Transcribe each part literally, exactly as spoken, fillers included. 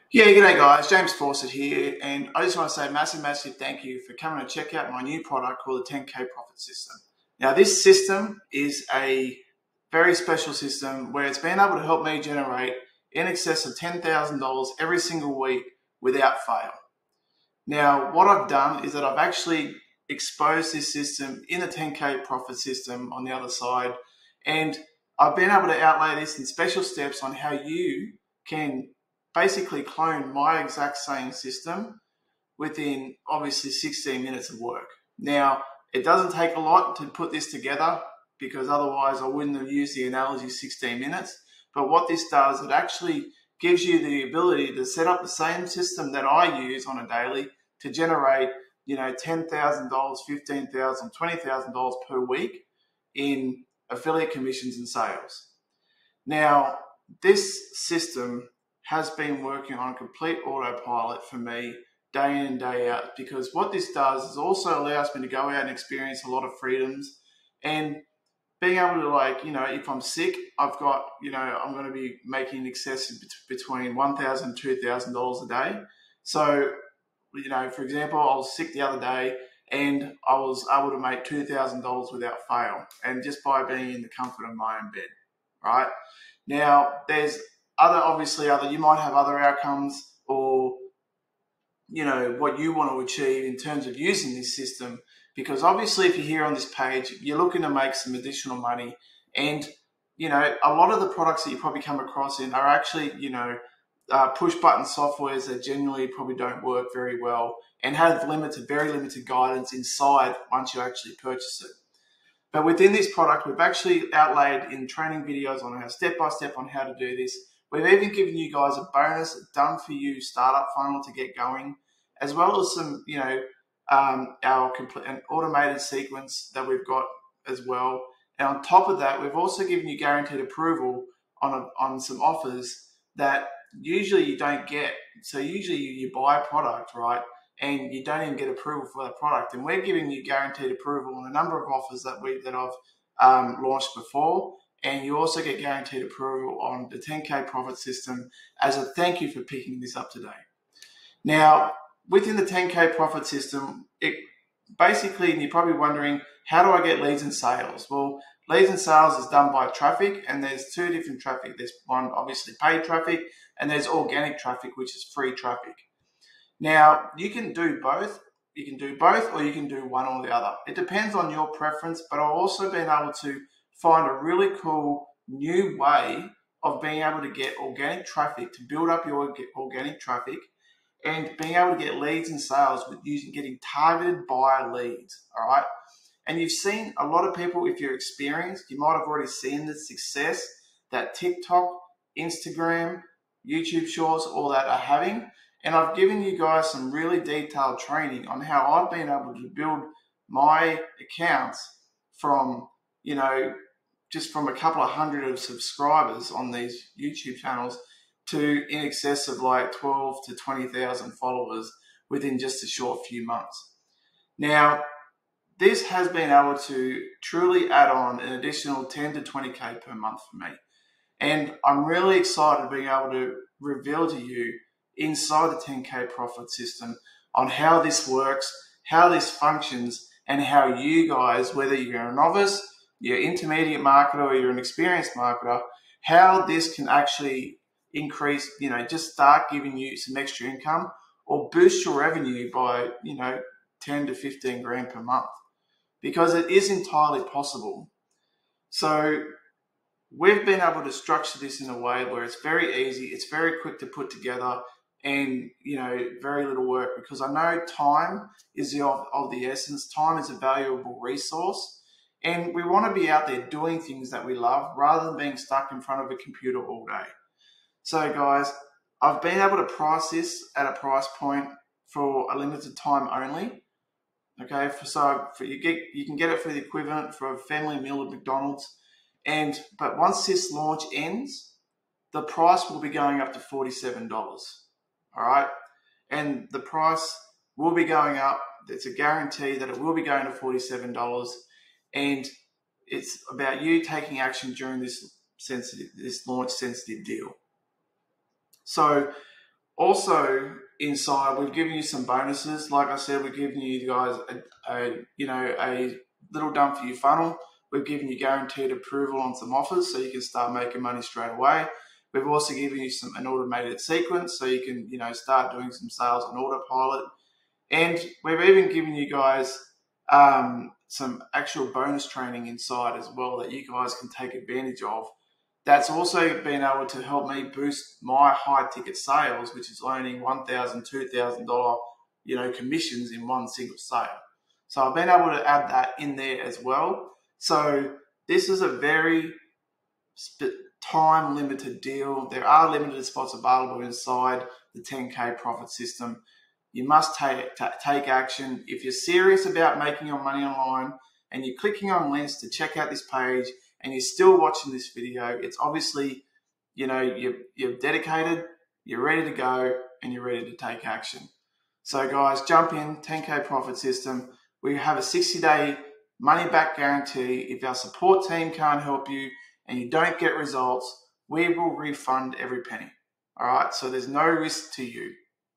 Yeah, g'day guys, James Fawcett here, and I just want to say a massive, massive thank you for coming to check out my new product called the ten K Profit System. Now, this system is a very special system where it's been able to help me generate in excess of ten thousand dollars every single week without fail. Now, what I've done is that I've actually exposed this system in the ten K Profit System on the other side, and I've been able to outlay this in special steps on how you can basically clone my exact same system within obviously sixteen minutes of work. Now, it doesn't take a lot to put this together because otherwise I wouldn't have used the analogy sixteen minutes. But what this does, it actually gives you the ability to set up the same system that I use on a daily to generate, you know, ten thousand dollars, fifteen thousand dollars, twenty thousand dollars per week in affiliate commissions and sales. Now, this system has been working on complete autopilot for me day in and day out, because what this does is also allows me to go out and experience a lot of freedoms, and being able to, like, you know, if I'm sick, I've got, you know, I'm going to be making excess between one thousand dollars and two thousand dollars a day. So, you know, for example, I was sick the other day and I was able to make two thousand dollars without fail, and just by being in the comfort of my own bed, right? Now, there's other, obviously other, you might have other outcomes, or, you know, what you want to achieve in terms of using this system, because obviously if you're here on this page, you're looking to make some additional money, and, you know, a lot of the products that you probably come across in are actually, you know, uh, push button softwares that generally probably don't work very well and have limited, very limited guidance inside once you actually purchase it. But within this product, we've actually outlaid in training videos on how step-by-step on how to do this. We've even given you guys a bonus done-for-you startup funnel to get going, as well as some, you know, um, our complete an automated sequence that we've got as well. And on top of that, we've also given you guaranteed approval on a, on some offers that usually you don't get. So usually you, you buy a product, right, and you don't even get approval for that product. And we're giving you guaranteed approval on a number of offers that we that I've um, launched before. And you also get guaranteed approval on the ten K Profit System as a thank you for picking this up today. Now, within the ten K Profit System, it basically, and you're probably wondering, how do I get leads and sales? Well, leads and sales is done by traffic, and there's two different traffic. There's one, obviously paid traffic, and there's organic traffic, which is free traffic. Now, you can do both. You can do both, or you can do one or the other. It depends on your preference, but I've also been able to find a really cool new way of being able to get organic traffic, to build up your organic traffic, and being able to get leads and sales with using getting targeted buyer leads. All right. And you've seen a lot of people, if you're experienced, you might have already seen the success that TikTok, Instagram, YouTube Shorts, all that are having. And I've given you guys some really detailed training on how I've been able to build my accounts from, you know, just from a couple of hundred of subscribers on these YouTube channels to in excess of like twelve to twenty thousand followers within just a short few months. Now, this has been able to truly add on an additional ten to twenty K per month for me. And I'm really excited being able to reveal to you inside the ten K Profit System on how this works, how this functions, and how you guys, whether you're a novice, you're an intermediate marketer, or you're an experienced marketer, how this can actually increase, you know, just start giving you some extra income or boost your revenue by, you know, ten to fifteen grand per month, because it is entirely possible. So we've been able to structure this in a way where it's very easy, it's very quick to put together, and, you know, very little work, because I know time is the, of, of the essence. Time is a valuable resource, and we want to be out there doing things that we love rather than being stuck in front of a computer all day. So guys, I've been able to price this at a price point for a limited time only. Okay, for, so for you get you can get it for the equivalent for a family meal at McDonald's, and but once this launch ends, the price will be going up to forty-seven dollars. All right, and the price will be going up. It's a guarantee that it will be going to forty-seven dollars, and it's about you taking action during this sensitive, this launch sensitive deal. So Also, inside we've given you some bonuses. Like I said, we've given you guys a, a you know a little done for you funnel. We've given you guaranteed approval on some offers, so you can start making money straight away. We've also given you some an automated sequence, so you can you know start doing some sales on autopilot. And we've even given you guys um, some actual bonus training inside as well that you guys can take advantage of. That's also been able to help me boost my high ticket sales, which is earning one thousand dollars, two thousand dollars you know, commissions in one single sale. So I've been able to add that in there as well. So this is a very time limited deal. There are limited spots available inside the ten K profit system. You must take, take action. If you're serious about making your money online and you're clicking on links to check out this page and you're still watching this video, it's obviously, you know, you're, you're dedicated, you're ready to go, and you're ready to take action. So guys, jump in, ten K profit system. We have a sixty day money back guarantee. If our support team can't help you and you don't get results, we will refund every penny. All right, so there's no risk to you.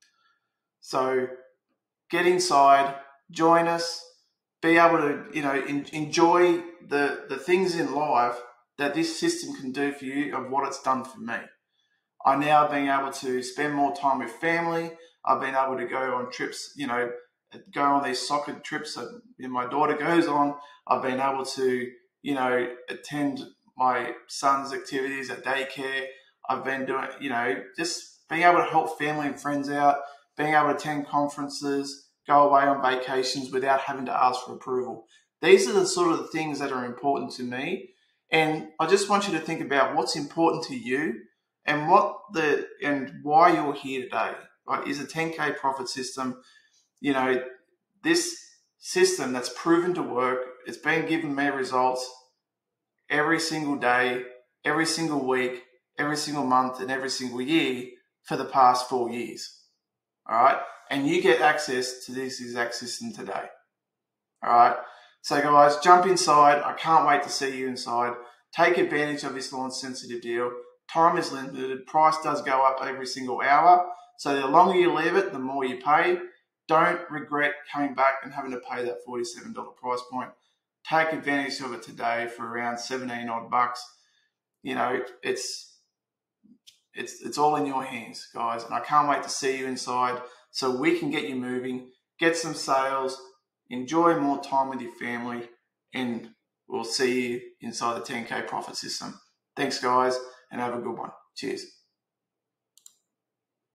So get inside, join us, be able to, you know, in, enjoy the, the things in life that this system can do for you of what it's done for me. I now being able to spend more time with family. I've been able to go on trips, you know, go on these soccer trips that my daughter goes on. I've been able to, you know, attend my son's activities at daycare. I've been doing, you know, just being able to help family and friends out, being able to attend conferences, go away on vacations without having to ask for approval. These are the sort of things that are important to me. And I just want you to think about what's important to you and what the and why you're here today. Right? Is a ten K profit system, you know, this system that's proven to work. It's been giving me results every single day, every single week, every single month, and every single year for the past four years. All right. And you get access to this exact system today. All right. So guys, jump inside. I can't wait to see you inside. Take advantage of this launch sensitive deal. Time is limited. Price does go up every single hour. So the longer you leave it, the more you pay. Don't regret coming back and having to pay that forty-seven dollar price point. Take advantage of it today for around seventeen odd bucks. You know, it's it's it's all in your hands, guys. And I can't wait to see you inside so we can get you moving, get some sales, enjoy more time with your family, and we'll see you inside the ten K profit system. Thanks, guys, and have a good one. Cheers.